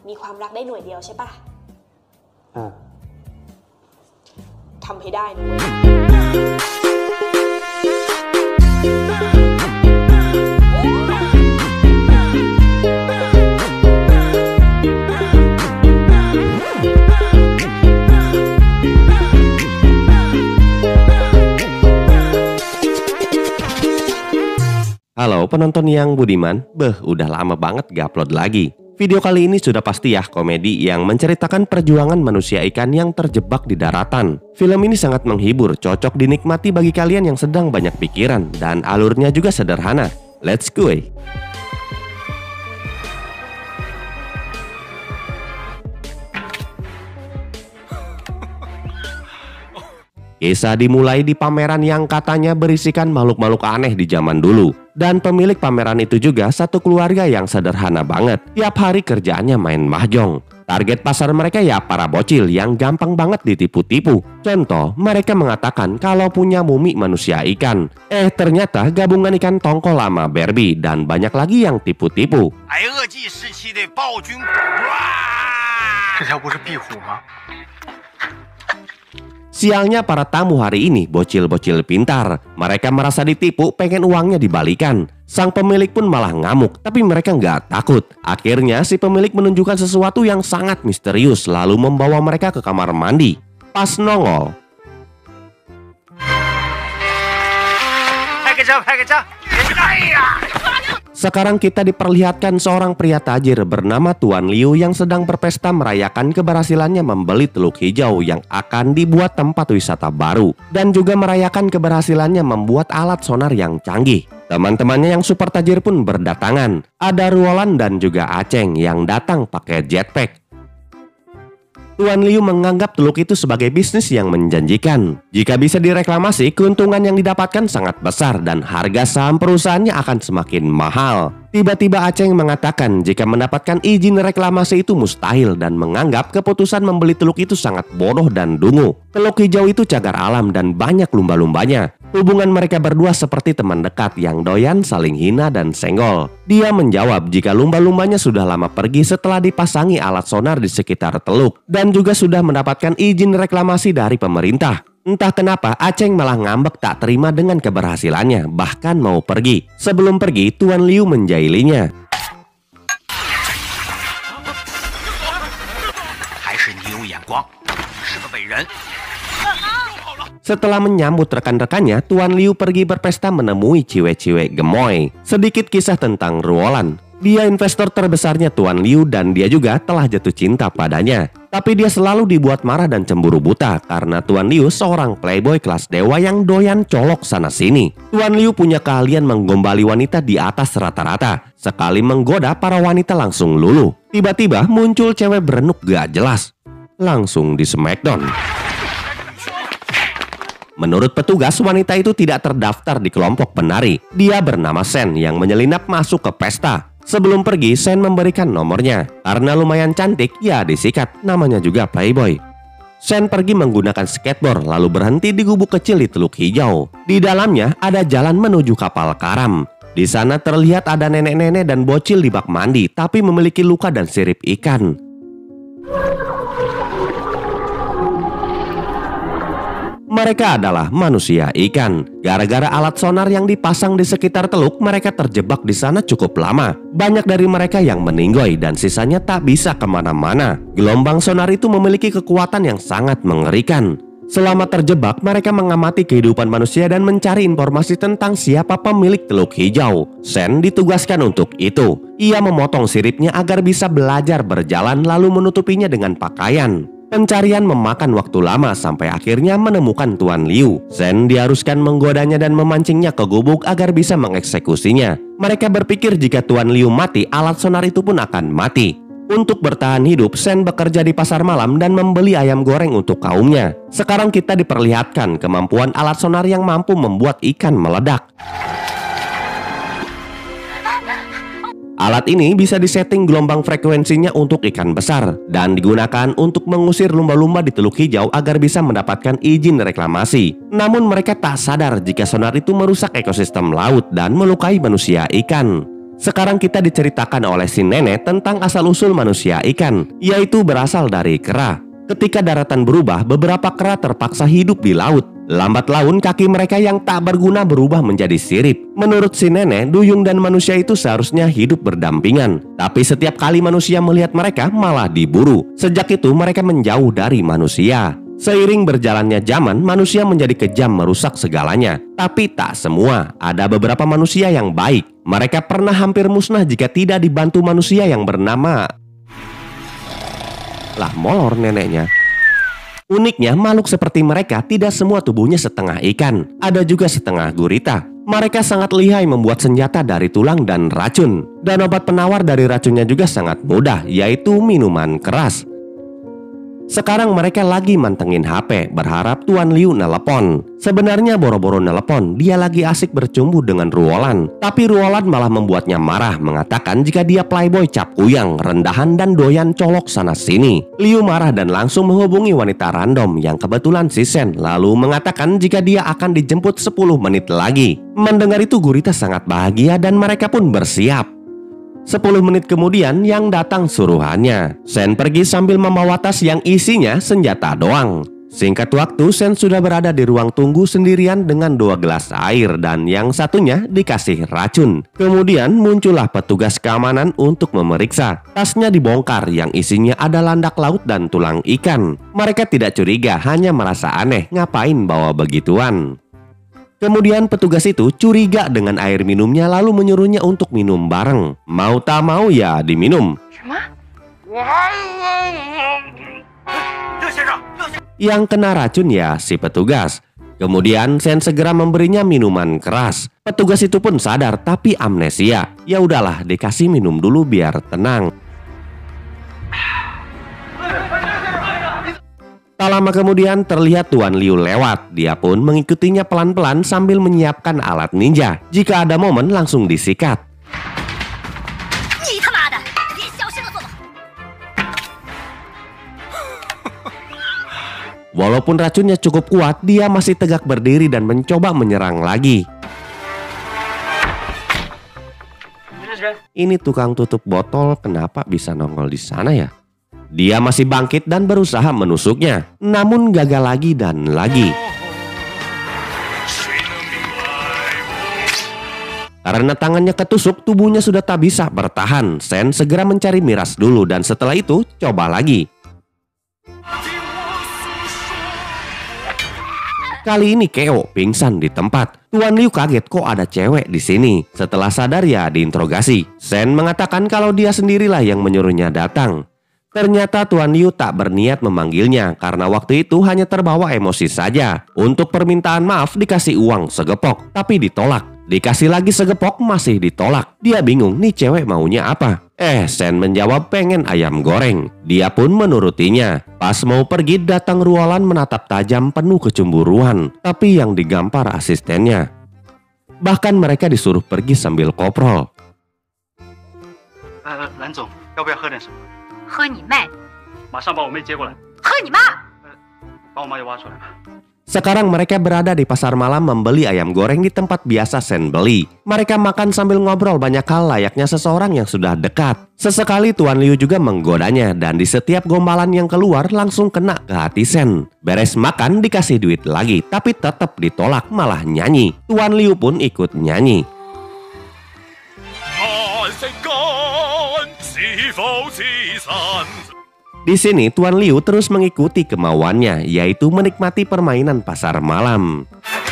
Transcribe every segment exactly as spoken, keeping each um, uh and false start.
มีความรักได้หน่วยเดียวใช่ปะอ่าทำให้ได้นะเว้ย Halo penonton yang budiman, beh udah lama banget gak upload lagi. Video kali ini sudah pasti ya komedi yang menceritakan perjuangan manusia ikan yang terjebak di daratan. Film ini sangat menghibur, cocok dinikmati bagi kalian yang sedang banyak pikiran, dan alurnya juga sederhana. Let's go! Kisah dimulai di pameran yang katanya berisikan makhluk-makhluk aneh di zaman dulu. Dan pemilik pameran itu juga satu keluarga yang sederhana banget. Tiap hari kerjaannya main mahjong. Target pasar mereka ya para bocil yang gampang banget ditipu-tipu. Contoh, mereka mengatakan kalau punya mumi manusia ikan. Eh ternyata gabungan ikan tongkol sama Barbie dan banyak lagi yang tipu-tipu. Sialnya para tamu hari ini bocil-bocil pintar. Mereka merasa ditipu, pengen uangnya dibalikan. Sang pemilik pun malah ngamuk, tapi mereka nggak takut. Akhirnya si pemilik menunjukkan sesuatu yang sangat misterius, lalu membawa mereka ke kamar mandi. Pas nongol, sekarang kita diperlihatkan seorang pria tajir bernama Tuan Liu yang sedang berpesta merayakan keberhasilannya membeli teluk hijau yang akan dibuat tempat wisata baru. Dan juga merayakan keberhasilannya membuat alat sonar yang canggih. Teman-temannya yang super tajir pun berdatangan. Ada Ruolan dan juga Aceng yang datang pakai jetpack. Tuan Liu menganggap teluk itu sebagai bisnis yang menjanjikan. Jika bisa direklamasi, keuntungan yang didapatkan sangat besar dan harga saham perusahaannya akan semakin mahal. Tiba-tiba Aceng mengatakan jika mendapatkan izin reklamasi itu mustahil dan menganggap keputusan membeli teluk itu sangat bodoh dan dungu. Teluk hijau itu cagar alam dan banyak lumba-lumbanya. Hubungan mereka berdua seperti teman dekat yang doyan saling hina dan senggol. Dia menjawab jika lumba-lumbanya sudah lama pergi setelah dipasangi alat sonar di sekitar teluk dan juga sudah mendapatkan izin reklamasi dari pemerintah. Entah kenapa Aceng malah ngambek tak terima dengan keberhasilannya, bahkan mau pergi. Sebelum pergi, Tuan Liu menjailinya. Setelah menyambut rekan-rekannya, Tuan Liu pergi berpesta menemui ciwe-ciwe gemoy. Sedikit kisah tentang Ruolan. Dia investor terbesarnya Tuan Liu dan dia juga telah jatuh cinta padanya. Tapi dia selalu dibuat marah dan cemburu buta karena Tuan Liu seorang playboy kelas dewa yang doyan colok sana-sini. Tuan Liu punya keahlian menggombali wanita di atas rata-rata. Sekali menggoda, para wanita langsung luluh. Tiba-tiba muncul cewek berenuk gak jelas. Langsung di smackdown. Menurut petugas, wanita itu tidak terdaftar di kelompok penari. Dia bernama Sen yang menyelinap masuk ke pesta. Sebelum pergi, Sen memberikan nomornya. Karena lumayan cantik, ya disikat. Namanya juga playboy. Sen pergi menggunakan skateboard lalu berhenti di gubuk kecil di teluk hijau. Di dalamnya ada jalan menuju kapal karam. Di sana terlihat ada nenek-nenek dan bocil di bak mandi, tapi memiliki luka dan sirip ikan. Mereka adalah manusia ikan. Gara-gara alat sonar yang dipasang di sekitar teluk, mereka terjebak di sana cukup lama. Banyak dari mereka yang meninggoy dan sisanya tak bisa kemana-mana. Gelombang sonar itu memiliki kekuatan yang sangat mengerikan. Selama terjebak, mereka mengamati kehidupan manusia dan mencari informasi tentang siapa pemilik teluk hijau. Sen ditugaskan untuk itu. Ia memotong siripnya agar bisa belajar berjalan lalu menutupinya dengan pakaian. Pencarian memakan waktu lama sampai akhirnya menemukan Tuan Liu. Sen diharuskan menggodanya dan memancingnya ke gubuk agar bisa mengeksekusinya. Mereka berpikir jika Tuan Liu mati, alat sonar itu pun akan mati. Untuk bertahan hidup, Sen bekerja di pasar malam dan membeli ayam goreng untuk kaumnya. Sekarang kita diperlihatkan kemampuan alat sonar yang mampu membuat ikan meledak. Alat ini bisa disetting gelombang frekuensinya untuk ikan besar dan digunakan untuk mengusir lumba-lumba di teluk hijau agar bisa mendapatkan izin reklamasi. Namun mereka tak sadar jika sonar itu merusak ekosistem laut dan melukai manusia ikan. Sekarang kita diceritakan oleh si nenek tentang asal-usul manusia ikan, yaitu berasal dari kera. Ketika daratan berubah, beberapa kera terpaksa hidup di laut. Lambat laun kaki mereka yang tak berguna berubah menjadi sirip. Menurut si nenek, duyung dan manusia itu seharusnya hidup berdampingan. Tapi setiap kali manusia melihat mereka malah diburu. Sejak itu mereka menjauh dari manusia. Seiring berjalannya zaman, manusia menjadi kejam merusak segalanya. Tapi tak semua, ada beberapa manusia yang baik. Mereka pernah hampir musnah jika tidak dibantu manusia yang bernama... Lah molor neneknya. Uniknya, makhluk seperti mereka tidak semua tubuhnya setengah ikan. Ada juga setengah gurita. Mereka sangat lihai membuat senjata dari tulang dan racun. Dan obat penawar dari racunnya juga sangat mudah, yaitu minuman keras. Sekarang mereka lagi mantengin H P, berharap Tuan Liu nelepon. Sebenarnya boro-boro nelepon, dia lagi asik bercumbu dengan Ruolan. Tapi Ruolan malah membuatnya marah, mengatakan jika dia playboy cap uyang, rendahan dan doyan colok sana-sini. Liu marah dan langsung menghubungi wanita random yang kebetulan si Sen, lalu mengatakan jika dia akan dijemput sepuluh menit lagi. Mendengar itu Gurita sangat bahagia dan mereka pun bersiap. Sepuluh menit kemudian yang datang suruhannya. Sen pergi sambil membawa tas yang isinya senjata doang. Singkat waktu, Sen sudah berada di ruang tunggu sendirian dengan dua gelas air dan yang satunya dikasih racun. Kemudian muncullah petugas keamanan untuk memeriksa. Tasnya dibongkar yang isinya ada landak laut dan tulang ikan. Mereka tidak curiga, hanya merasa aneh ngapain bawa begituan. Kemudian petugas itu curiga dengan air minumnya lalu menyuruhnya untuk minum bareng. Mau tak mau ya diminum. Yang kena racun ya si petugas. Kemudian Sen segera memberinya minuman keras. Petugas itu pun sadar tapi amnesia. Ya udahlah, dikasih minum dulu biar tenang. Tak lama kemudian terlihat Tuan Liu lewat. Dia pun mengikutinya pelan-pelan sambil menyiapkan alat ninja. Jika ada momen langsung disikat. Walaupun racunnya cukup kuat, dia masih tegak berdiri dan mencoba menyerang lagi. Ini tukang tutup botol kenapa bisa nongol di sana ya? Dia masih bangkit dan berusaha menusuknya, namun gagal lagi dan lagi. Karena tangannya ketusuk, tubuhnya sudah tak bisa bertahan. Sen segera mencari miras dulu dan setelah itu coba lagi. Kali ini Keo pingsan di tempat. Tuan Liu kaget kok ada cewek di sini. Setelah sadar ya diinterogasi. Sen mengatakan kalau dia sendirilah yang menyuruhnya datang. Ternyata Tuan Liu tak berniat memanggilnya karena waktu itu hanya terbawa emosi saja. Untuk permintaan maaf dikasih uang segepok, tapi ditolak. Dikasih lagi segepok masih ditolak. Dia bingung nih cewek maunya apa. Eh, Sen menjawab pengen ayam goreng. Dia pun menurutinya. Pas mau pergi datang Ruolan menatap tajam penuh kecemburuan. Tapi yang digampar asistennya. Bahkan mereka disuruh pergi sambil koprol. Uh, Lan Zong, 要不要喝点什么？ 喝你妹！ 马上把我妹接过来， 喝你妈！ 把我妈也挖出来吧。 Sekarang mereka berada di pasar malam membeli ayam goreng di tempat biasa Sen beli. Mereka makan sambil ngobrol banyak hal layaknya seseorang yang sudah dekat. Sesekali Tuan Liu juga menggodanya dan di setiap gombalan yang keluar langsung kena ke hati Sen. Beres makan dikasih duit lagi tapi tetap ditolak malah nyanyi. Tuan Liu pun ikut nyanyi. Di sini Tuan Liu terus mengikuti kemauannya, yaitu menikmati permainan pasar malam.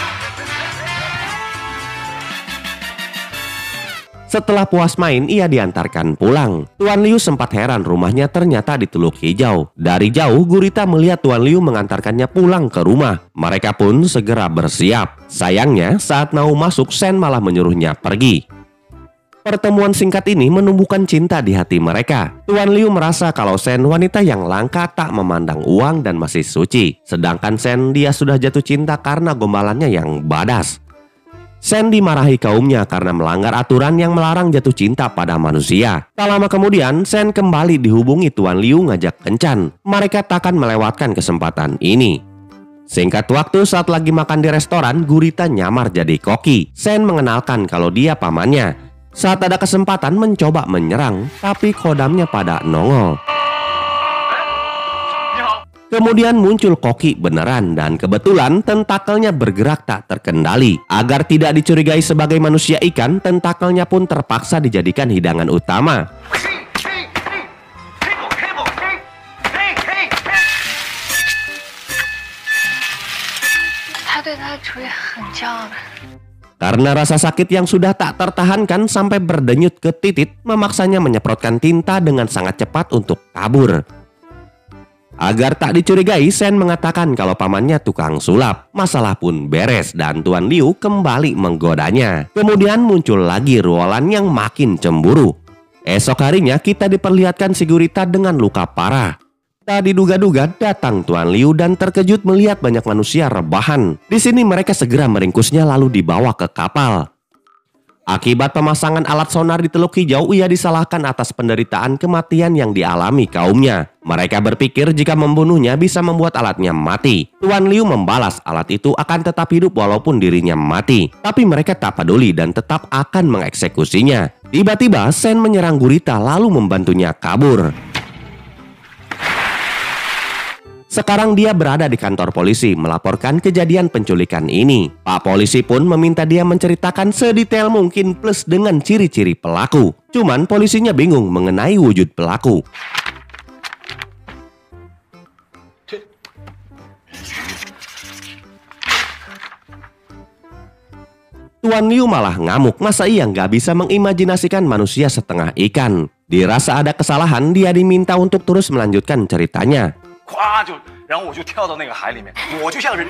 Setelah puas main, ia diantarkan pulang. Tuan Liu sempat heran rumahnya ternyata di Teluk Hijau. Dari jauh, Gurita melihat Tuan Liu mengantarkannya pulang ke rumah. Mereka pun segera bersiap. Sayangnya, saat mau masuk, Sen malah menyuruhnya pergi. Pertemuan singkat ini menumbuhkan cinta di hati mereka. Tuan Liu merasa kalau Sen wanita yang langka tak memandang uang dan masih suci. Sedangkan Sen dia sudah jatuh cinta karena gombalannya yang badas. Sen dimarahi kaumnya karena melanggar aturan yang melarang jatuh cinta pada manusia. Tak lama kemudian Sen kembali dihubungi Tuan Liu ngajak kencan. Mereka takkan melewatkan kesempatan ini. Singkat waktu saat lagi makan di restoran, Gurita nyamar jadi koki. Sen mengenalkan kalau dia pamannya. Saat ada kesempatan mencoba menyerang, tapi kodamnya pada nongol. Kemudian muncul Koki beneran dan kebetulan tentakelnya bergerak tak terkendali. Agar tidak dicurigai sebagai manusia ikan, tentakelnya pun terpaksa dijadikan hidangan utama. Karena rasa sakit yang sudah tak tertahankan sampai berdenyut ke titik, memaksanya menyemprotkan tinta dengan sangat cepat untuk kabur. Agar tak dicurigai, Sen mengatakan kalau pamannya tukang sulap. Masalah pun beres dan Tuan Liu kembali menggodanya. Kemudian muncul lagi Ruolan yang makin cemburu. Esok harinya kita diperlihatkan si gurita dengan luka parah. Tak diduga-duga datang Tuan Liu dan terkejut melihat banyak manusia rebahan. Di sini mereka segera meringkusnya lalu dibawa ke kapal. Akibat pemasangan alat sonar di Teluk Hijau, ia disalahkan atas penderitaan kematian yang dialami kaumnya. Mereka berpikir jika membunuhnya bisa membuat alatnya mati. Tuan Liu membalas alat itu akan tetap hidup walaupun dirinya mati. Tapi mereka tak peduli dan tetap akan mengeksekusinya. Tiba-tiba Sen menyerang gurita lalu membantunya kabur. Sekarang dia berada di kantor polisi melaporkan kejadian penculikan ini. Pak polisi pun meminta dia menceritakan sedetail mungkin plus dengan ciri-ciri pelaku. Cuman polisinya bingung mengenai wujud pelaku. Tuan Liu malah ngamuk, masa ia nggak bisa mengimajinasikan manusia setengah ikan. Dirasa ada kesalahan, dia diminta untuk terus melanjutkan ceritanya. 咵就，然后我就跳到那个海里面，我就像人，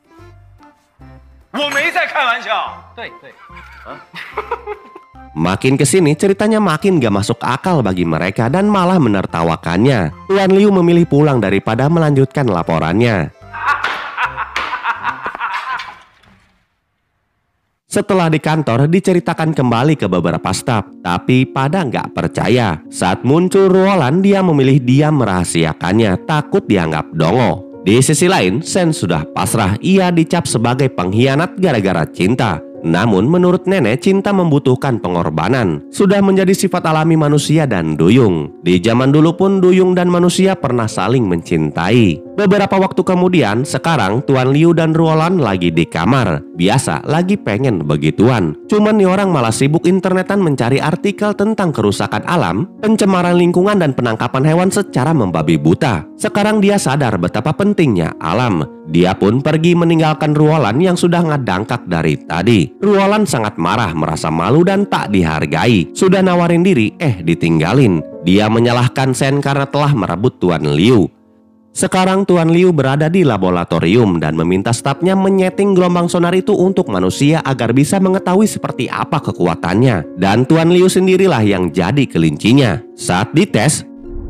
我没在开玩笑。对对，啊， Makin kesini ceritanya makin gak masuk akal bagi mereka dan malah menertawakannya. Tuan Liu memilih pulang daripada melanjutkan laporannya. Setelah di kantor diceritakan kembali ke beberapa staf, tapi pada nggak percaya. Saat muncul Ruolan, dia memilih diam merahasiakannya, takut dianggap dongo. Di sisi lain, Sen sudah pasrah, ia dicap sebagai pengkhianat gara-gara cinta. Namun menurut nenek, cinta membutuhkan pengorbanan. Sudah menjadi sifat alami manusia dan duyung. Di zaman dulu pun duyung dan manusia pernah saling mencintai. Beberapa waktu kemudian, sekarang Tuan Liu dan Ruolan lagi di kamar. Biasa, lagi pengen begituan. Cuman nih orang malah sibuk internetan mencari artikel tentang kerusakan alam, pencemaran lingkungan dan penangkapan hewan secara membabi buta. Sekarang dia sadar betapa pentingnya alam. Dia pun pergi meninggalkan Ruolan yang sudah ngadangkak dari tadi. Ruolan sangat marah, merasa malu dan tak dihargai. Sudah nawarin diri, eh ditinggalin. Dia menyalahkan Sen karena telah merebut Tuan Liu. Sekarang Tuan Liu berada di laboratorium dan meminta stafnya menyeting gelombang sonar itu untuk manusia agar bisa mengetahui seperti apa kekuatannya. Dan Tuan Liu sendirilah yang jadi kelincinya. Saat dites,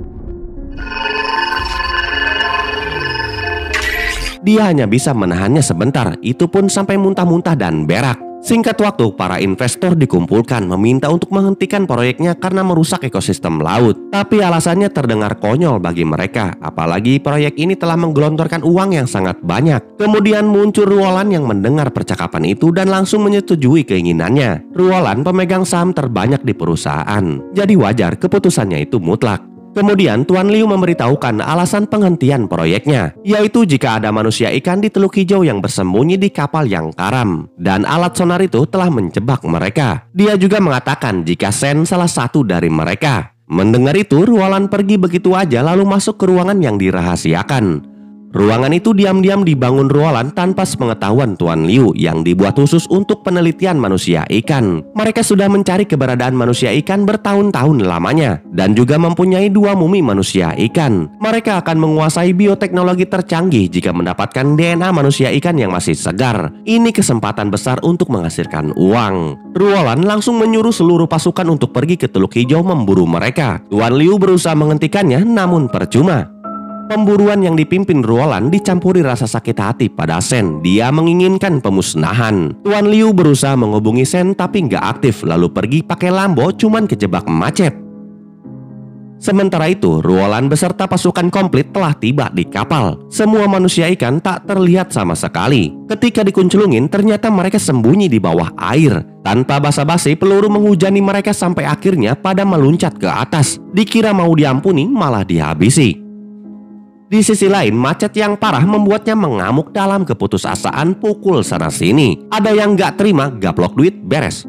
dia hanya bisa menahannya sebentar, itu pun sampai muntah-muntah dan berak. Singkat waktu, para investor dikumpulkan meminta untuk menghentikan proyeknya karena merusak ekosistem laut. Tapi alasannya terdengar konyol bagi mereka, apalagi proyek ini telah menggelontorkan uang yang sangat banyak. Kemudian muncul Ruolan yang mendengar percakapan itu dan langsung menyetujui keinginannya. Ruolan pemegang saham terbanyak di perusahaan, jadi wajar keputusannya itu mutlak. Kemudian Tuan Liu memberitahukan alasan penghentian proyeknya, yaitu jika ada manusia ikan di Teluk Hijau yang bersembunyi di kapal yang karam, dan alat sonar itu telah menjebak mereka. Dia juga mengatakan jika Sen salah satu dari mereka. Mendengar itu, Ruolan pergi begitu aja lalu masuk ke ruangan yang dirahasiakan. Ruangan itu diam-diam dibangun Ruolan tanpa sepengetahuan Tuan Liu yang dibuat khusus untuk penelitian manusia ikan. Mereka sudah mencari keberadaan manusia ikan bertahun-tahun lamanya dan juga mempunyai dua mumi manusia ikan. Mereka akan menguasai bioteknologi tercanggih jika mendapatkan D N A manusia ikan yang masih segar. Ini kesempatan besar untuk menghasilkan uang. Ruolan langsung menyuruh seluruh pasukan untuk pergi ke Teluk Hijau memburu mereka. Tuan Liu berusaha menghentikannya namun percuma. Pemburuan yang dipimpin Ruolan dicampuri rasa sakit hati pada Sen. Dia menginginkan pemusnahan. Tuan Liu berusaha menghubungi Sen tapi nggak aktif, lalu pergi pakai Lambo cuman kejebak macet. Sementara itu, Ruolan beserta pasukan komplit telah tiba di kapal. Semua manusia ikan tak terlihat sama sekali. Ketika dikunculungin, ternyata mereka sembunyi di bawah air. Tanpa basa-basi, peluru menghujani mereka sampai akhirnya pada meluncat ke atas. Dikira mau diampuni, malah dihabisi. Di sisi lain, macet yang parah membuatnya mengamuk dalam keputusasaan pukul sana-sini. Ada yang gak terima, gaplok duit, beres.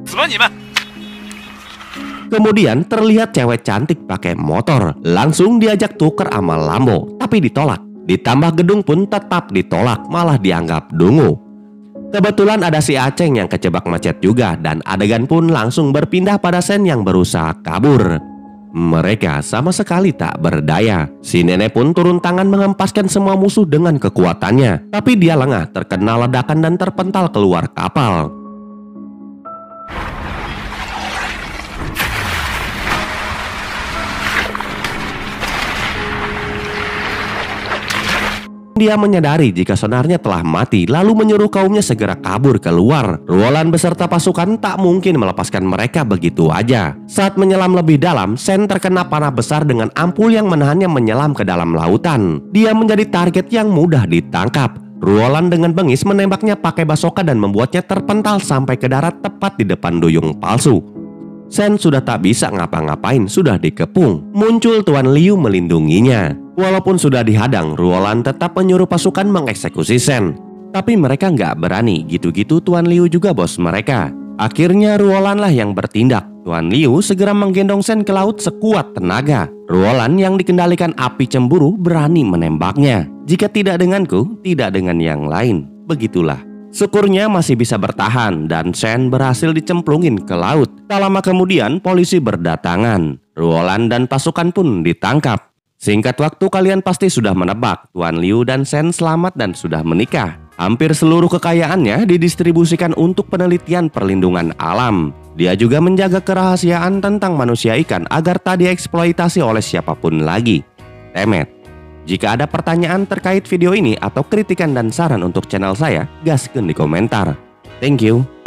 Kemudian terlihat cewek cantik pakai motor, langsung diajak tuker sama Lambo, tapi ditolak. Ditambah gedung pun tetap ditolak, malah dianggap dungu. Kebetulan ada si Aceng yang kejebak macet juga, dan adegan pun langsung berpindah pada Shen yang berusaha kabur. Mereka sama sekali tak berdaya. Si nenek pun turun tangan mengempaskan semua musuh dengan kekuatannya, tapi dia lengah terkena ledakan dan terpental keluar kapal. Dia menyadari jika sonarnya telah mati, lalu menyuruh kaumnya segera kabur keluar. Ruolan beserta pasukan tak mungkin melepaskan mereka begitu aja. Saat menyelam lebih dalam, Shen terkena panah besar dengan ampul yang menahannya menyelam ke dalam lautan. Dia menjadi target yang mudah ditangkap. Ruolan dengan bengis menembaknya pakai basoka dan membuatnya terpental sampai ke darat tepat di depan duyung palsu. Shen sudah tak bisa ngapa-ngapain, sudah dikepung. Muncul Tuan Liu melindunginya. Walaupun sudah dihadang, Ruolan tetap menyuruh pasukan mengeksekusi Shen. Tapi mereka nggak berani, gitu-gitu Tuan Liu juga bos mereka. Akhirnya Ruolan lah yang bertindak. Tuan Liu segera menggendong Shen ke laut sekuat tenaga. Ruolan yang dikendalikan api cemburu berani menembaknya. Jika tidak denganku, tidak dengan yang lain. Begitulah. Syukurnya masih bisa bertahan dan Shen berhasil dicemplungin ke laut. Tak lama kemudian polisi berdatangan. Ruolan dan pasukan pun ditangkap. Singkat waktu kalian pasti sudah menebak, Tuan Liu dan Shen selamat dan sudah menikah. Hampir seluruh kekayaannya didistribusikan untuk penelitian perlindungan alam. Dia juga menjaga kerahasiaan tentang manusia ikan agar tak dieksploitasi oleh siapapun lagi. Temet. Jika ada pertanyaan terkait video ini atau kritikan dan saran untuk channel saya, gaskeun di komentar. Thank you.